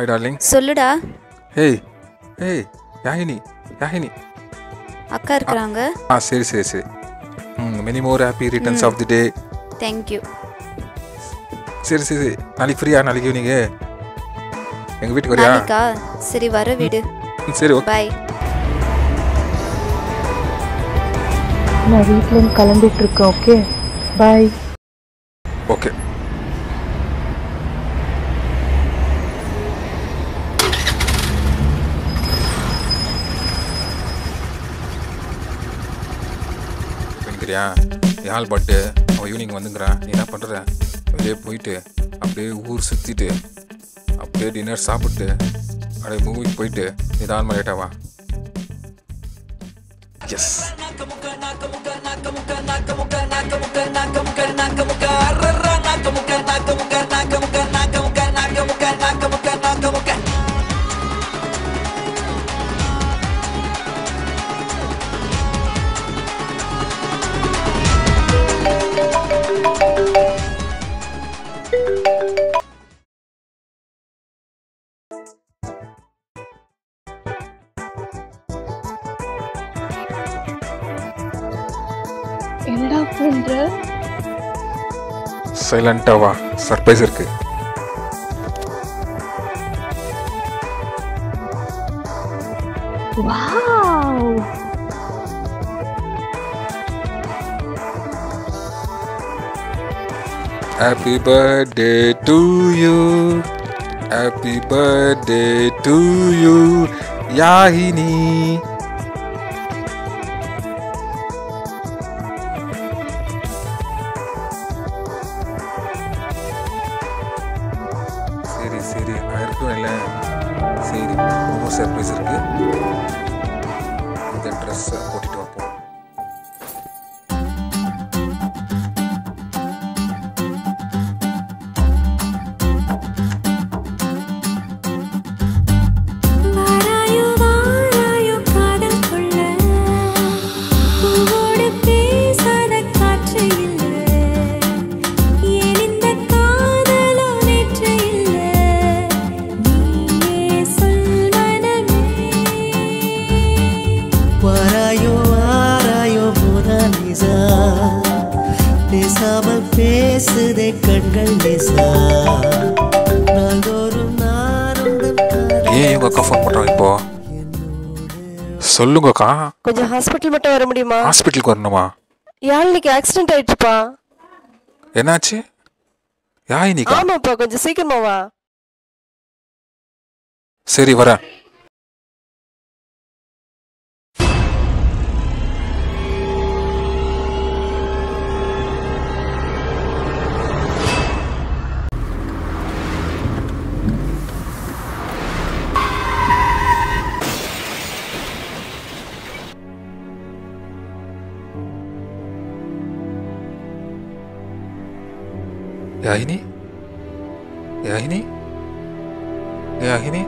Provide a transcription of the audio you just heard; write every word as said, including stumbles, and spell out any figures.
Darling. சொல்லுடா. Hey hey Yazhini Yazhini. அக்கா இருக்கிறாங்க. ஆ சரி சரி சரி. ம் many more happy returns of the day. Thank you. சரி சரி சரி. நாளைக்கு ஃப்ரீயா? நாளைக்கு ஈவினிங்கு எங்கள் வீட்டுக்கு வரியா? நாளைக்கா? சரி வர வீடு. சரி ஓகே. பாய். நான் வீட்டிலேருந்து கிளம்பிட்டு இருக்கேன். Okay bye. ஓகே. பண்ணிக்கிறியா? யாழ் பட்டு அவன் ஈவினிங் வந்துங்கிறான். நீ என்ன பண்ணுற? வெளியே போயிட்டு அப்படியே ஊர் சுற்றிட்டு அப்படியே டின்னர் சாப்பிட்டு அப்படியே மூவிக்கு போயிட்டு நிதானமாக லேட்டாவா? எஸ். என்னடா பண்ற? சைலண்டா வா, சர்ப்ரைஸ் இருக்கு. Wow. Happy birthday to you. Happy birthday to you, Yahini. சரி சரி நான் இருக்கும் இல்லை. சரி ரொம்ப சர்ப்ரைஸ் இருக்கு. இந்த ட்ரெஸ்ஸை போட்டுட்டு வைப்போம். பேசாமல் பேசுதே கண்கள் நேசா. ஏன் இவங்க அக்கா ஃபோன் பண்ணுறாங்க இப்போ? சொல்லுங்க அக்கா. கொஞ்சம் ஹாஸ்பிட்டல் மட்டும் வர முடியுமா? ஹாஸ்பிட்டலுக்கு வரணுமா? யாழ்னிக்கு ஆக்சிடென்ட் ஆயிடுச்சுப்பா. என்னாச்சு? யாழினிக்கா? ஆமாப்பா, கொஞ்சம் சீக்கிரமா வா. சரி வரேன். யாழினி யாழினி யாழினி